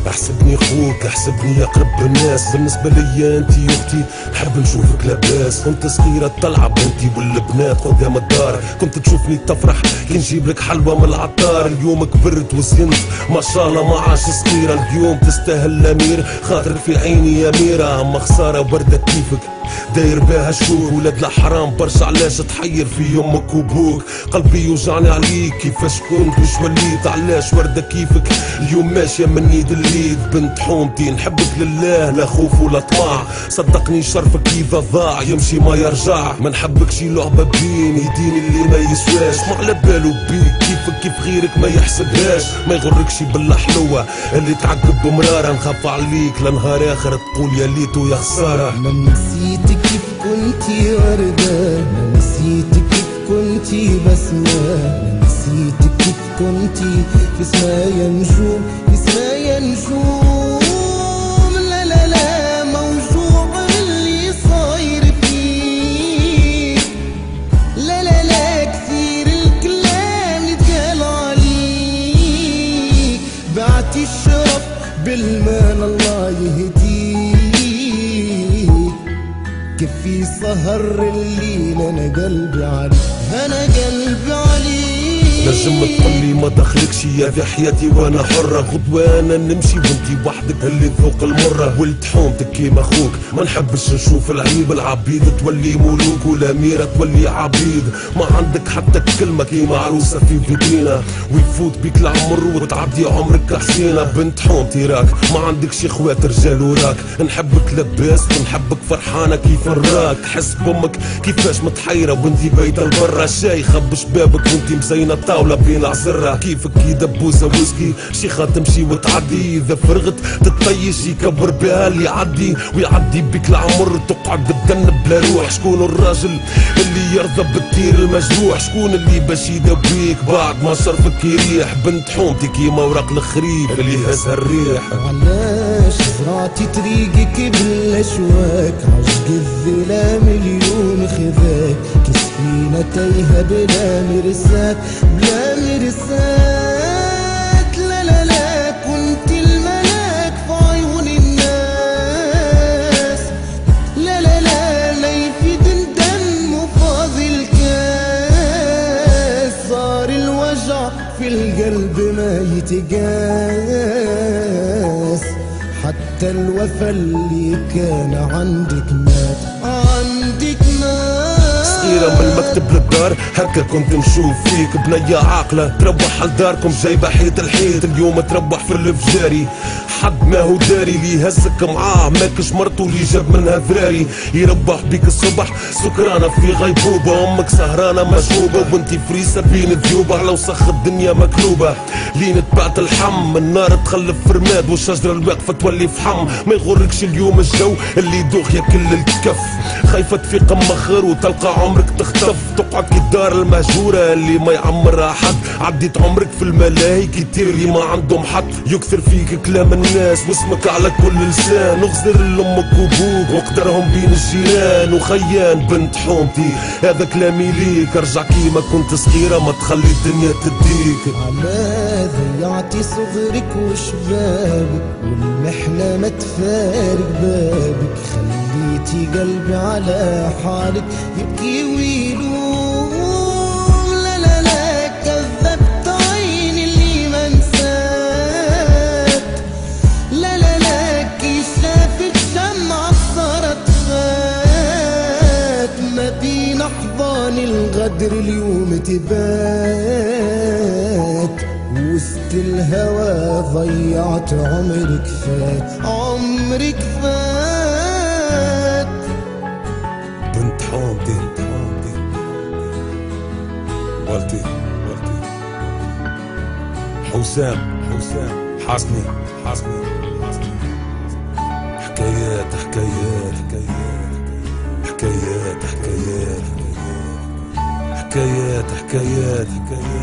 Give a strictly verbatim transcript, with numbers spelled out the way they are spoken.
احسبني خوك احسبني اقرب الناس، بالنسبة ليا انتي اختي نحب نشوفك لاباس. كنت صغيرة تلعب انتي والبنات قدام الدار، كنت تشوفني تفرح كي نجيب لك حلوى من العطار. اليوم كبرت وزينت ما شاء الله ما عاش صغيرة، اليوم تستاهل الامير خاطر في عيني اميرة. اما خسارة وردة كيفك داير بها شهور، ولاد الحرام برشا علاش تحير في امك وبوك. قلبي يوجعني عليك كيفاش كنت مش وليت، علاش وردة كيفك اليوم ماشية من يد اليد. بنت حومتي نحبك لله لا خوف ولا طمع، صدقني شرفك اذا ضاع يمشي ما يرجع. ما نحبكش لعبة بين يدين اللي ما يسواش، ما على بالو بيك كيفك كيف غيرك ما يحسبهاش. ما يغركش بالحلوة اللي تعقب بمرارة، نخاف عليك لنهار اخر تقول يا ليتو يا خسارة. ما نسيتك كيف كنتي وردة، ما نسيتك كيف كنتي بسمة، ما نسيتك كيف كنتي في سمايا نجوم، في سمايا نجوم. لا لا لا موجوع باللي صاير فيك، لا لا لا كثير الكلام اللي تقال عليك. بعتي الشرف بالمال الله يهديك، كيف سهر الليل انا قلبي عليك، انا قلبي عليك. نجم تقولي ما دخلكش يا في حياتي وانا حرة، غدوة انا نمشي وانتي وحدك اللي ذوق المرة. ولد حومتك كيما اخوك ما نحبش نشوف العيب، العبيد تولي ملوك والاميرة تولي عبيد. ما عندك حتى كلمة كيما عروسة في فيترينا، ويفوت بيك العمر وتعدي عمرك حسينة. بنت حومتي راك ما عندكش اخوات رجال وراك، نحبك لباس ونحبك فرحانة كيف الراك. تحس بامك كيفاش متحيرة وانتي بايتة لبرا، شاي خب شبابك وانتي مزينة طاولة بين عزرة. كيفك كي دبوسة ويسكي شيخة تمشي وتعدي، اذا فرغت تطيش يكبر بها اللي يعدي، ويعدي بك العمر تقعد تدنب بلا روح. شكون الراجل اللي يرضى بالتير المجروح، شكون اللي باش يداويك بعد ما شرفك يريح. بنت حومتي كيما ورق الخريف اللي هزها الريح. علاش زرعتي طريقك بالاشواك، عشق الظلام اليوم خذاك، كسفينة تايهة بلا مرسات بلا مرسات. لا لا لا كنت الملاك في عيون الناس، لا لا لا لا يفيد الدم وفاضي الكاس. صار الوجع في القلب ما يتقاس، حتى الوفا اللي كان عندك مات، عندك مات. صغيرة من المكتب للدار هكا كنت نشوف فيك، بنية عاقلة تروح لداركم جايبة حيط الحيط. اليوم تروح في الفجاري حد ما هو داري، اللي يهزك معاه ماكش مرتو اللي جاب منها ذراري. يربح بيك الصبح سكرانة في غيبوبة، امك سهرانة مشروبة وانتي فريسة بين ذيوبة. على وسخ الدنيا مكلوبة لين تبعت الحم، النار تخلف في رماد والشجرة الواقفة تولي فحم. ما يغركش اليوم الجو اللي يدوخ ياكل الكف، خايفة تفيق مخر وتلقى عمرك تختف. تقعد كي الدار المهجورة اللي ما يعمرها حد، عديت عمرك في الملاهي كتير اللي ما عندهم حد. يكثر فيك كلام الناس واسمك على كل لسان، اغزر لامك وابوك واقدرهم بين الجيران. وخيان بنت حومتي هذا كلامي ليك، ارجع كيما كنت صغيرة ما تخلي الدنيا تديك. على ضيعتي صغرك وشبابك والمحنة ما تفارق بابك، خليتي قلبي على حالك يبكي ويلوم. لا لا لا كذبت عيني اللي ما انساك، لا لا لا كي شافت شمعة صارت فات. ما بين احضان الغدر اليوم تبات، وسط الهوى ضيعت عمرك فات، عمرك فات. بنت حومتي والتي حسام حسام حسني حسني حكايات حكايات حكايات حكايات حكايات حكايات حكايات